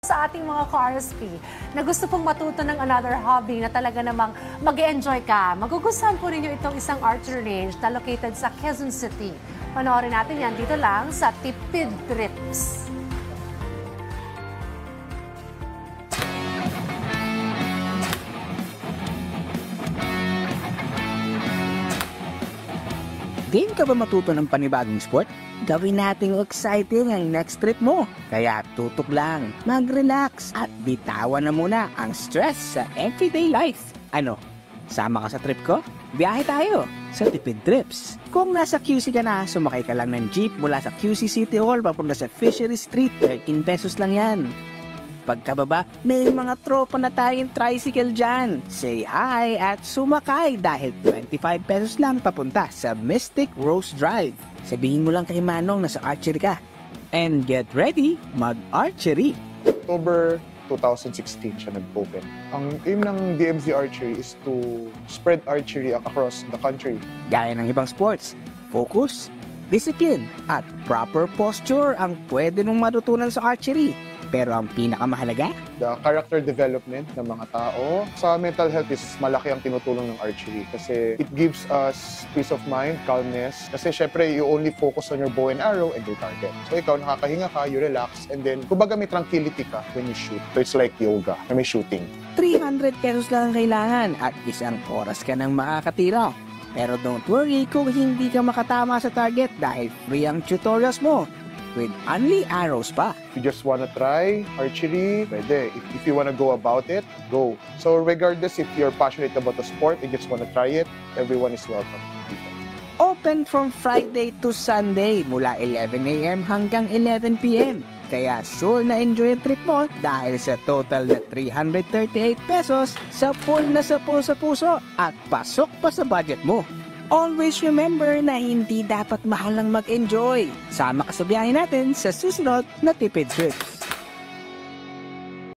sa ating mga ka-RSP na gusto pong matuto ng another hobby na talaga namang mag-enjoy ka. Magugustuhan po ninyo itong isang archery range na located sa Quezon City. Panoorin natin yan dito lang sa Tipid Trips. Game ka ba matuto ng panibagong sport? Gawin nating exciting ang next trip mo. Kaya tutok lang, mag-relax at bitawan na muna ang stress sa everyday life. Ano, sama ka sa trip ko? Biyahe tayo sa Tipid Trips. Kung nasa QC ka na, sumakay ka lang ng jeep mula sa QC City Hall papunta sa Fishery Street. 13 pesos lang yan. Pagkababa, may mga tropa na tayong tricycle dyan. Say hi at sumakay dahil 25 pesos lang papunta sa Mystic Rose Drive. Sabihin mo lang kay Manong na sa archery ka. And get ready, mag-archery! October 2016 siya nag-open. Ang aim ng DMZ Archery is to spread archery across the country. Gaya ng ibang sports, focus, discipline, at proper posture ang pwede mong matutunan sa archery. Pero ang pinakamahalaga, The character development ng mga tao. Sa mental health is malaki ang tinutulong ng archery kasi it gives us peace of mind, calmness. Kasi syempre, you only focus on your bow and arrow and your target. So ikaw, nakakahinga ka, you relax, and then, kumbaga may tranquility ka when you shoot. So it's like yoga na may shooting. 300 pesos lang ang kailangan at isang oras ka nang makakatira. Pero don't worry kung hindi ka makatama sa target dahil free ang tutorials mo. With only arrows pa. If you just wanna try archery, pwede. If you wanna go about it, go. So regardless if you're passionate about the sport and just wanna try it, everyone is welcome. Open from Friday to Sunday mula 11 a.m. hanggang 11 p.m. Kaya sure na enjoy ang trip mo dahil sa total na 338 pesos sa full na sa puso at pasok pa sa budget mo. Always remember na hindi dapat mahal lang mag-enjoy. Sama ka sa biyahe natin sa susunod na Tipid Trips.